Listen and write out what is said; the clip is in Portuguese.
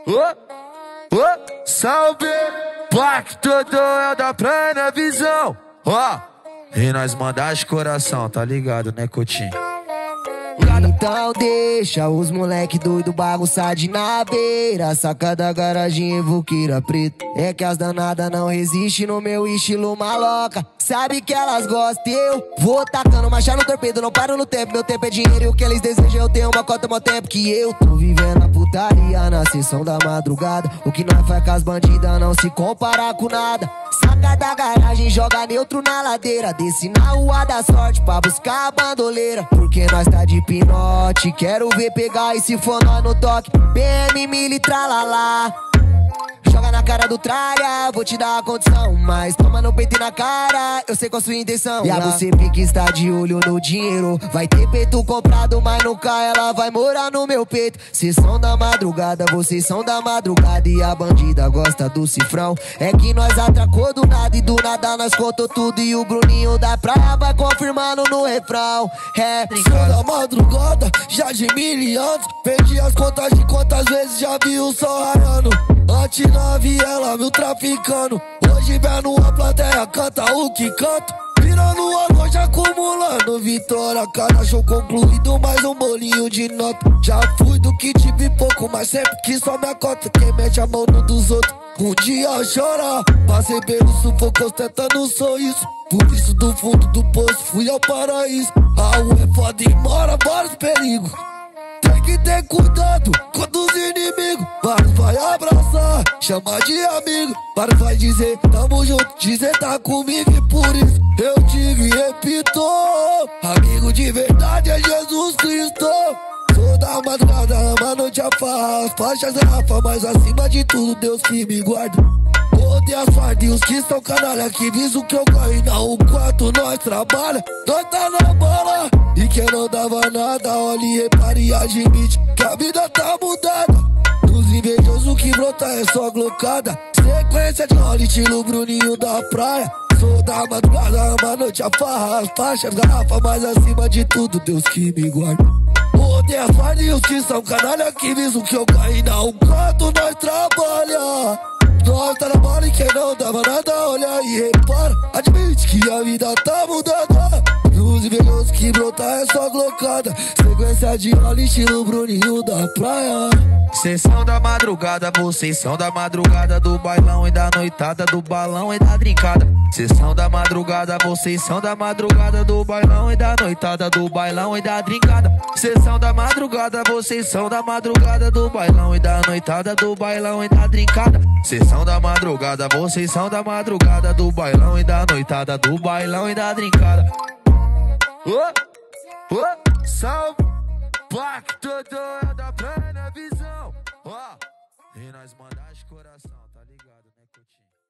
Salve, Black todo é da praia na visão. E nós mandar de coração, tá ligado, né, Coutinho? Então deixa os moleque doido bagunçar de na beira, saca da garagem evoqueira preta. É que as danadas não resistem no meu estilo maloca. Sabe que elas gostam, eu vou tacando marcha no torpedo, não paro no tempo. Meu tempo é dinheiro e o que eles desejam eu tenho uma cota, mó tempo que eu tô vivendo a putaria na sessão da madrugada. O que nós faz com as bandidas não se compara com nada. Saca da garagem, joga neutro na ladeira, desce na rua da sorte pra buscar a bandoleira. Porque nós tá de pinote, quero ver pegar e se for nós no toque. BM, mili, tralalá. Joga na cara do tralha, vou te dar a condição. Mas toma no peito e na cara, eu sei qual a sua intenção. E a você que está de olho no dinheiro, vai ter peito comprado, mas nunca ela vai morar no meu peito. Cês são da madrugada, vocês são da madrugada. E a bandida gosta do cifrão. É que nós atracou do nada e do nada nós contou tudo. E o Bruninho da praia vai confirmando no refrão. Sou da madrugada, já de 1000 anos. Perdi as contas de quantas vezes já vi o sol raiando. Antes na viela, meu traficando. Hoje vem numa plateia, canta o que canto. Virando a noite, acumulando vitória. Cada show concluído, mais um bolinho de nota. Já fui do que tive pouco, mas sempre que só minha cota. Quem mete a mão no dos outros, um dia chora. Passei pelo sufoco, ostentando um sorriso. Por isso do fundo do poço, fui ao paraíso. A rua é foda e mora vários perigos. Tem que ter cuidado com os inimigos. Vários vai abraçar, chamar de amigo. Vários vai dizer, tamo junto, dizer tá comigo. E por isso eu digo e repito, amigo de verdade é Jesus Cristo. Sou da madrugada, ama a noite a farra. Faixas Rafa, mas acima de tudo Deus que me guarda. Odeio as fardas e os que são canalha, que visam que eu ganho. Não, o quanto nós trabalha, nós tá na bola. E quem não dava nada, olha e repare e admite que a vida tá mudada. Dos invejosos que brota é só glocada. Sequência de rola, estilo Bruninho da praia. Sou da madrugada, ama a noite a farra. As faixas, garrafa, mas acima de tudo Deus que me guarda. Odeio as fardas e os que são canalha, que visam que eu ganho. Não, o quanto nós trabalha. Nós tá na bola e quem não dava nada, olha e repara. Admite que a vida tá mudada. Os invejosos que brota é só glocada. Sequência de rola, estilo Bruninho da praia. Cês são da madrugada, vocês são da madrugada. Do bailão e da noitada, do balão e da drincada. Cês são da madrugada, vocês são da madrugada. Do bailão e da noitada, do bailão e da drincada. Cês são da madrugada, vocês são da madrugada. Do bailão e da noitada, do bailão e da drincada. Cês são da madrugada, vocês são da madrugada. Do bailão e da noitada, do bailão e da drincada. Salve, Black todo é da praia na visão. E nós mandar de coração, tá ligado, né, Coutinho?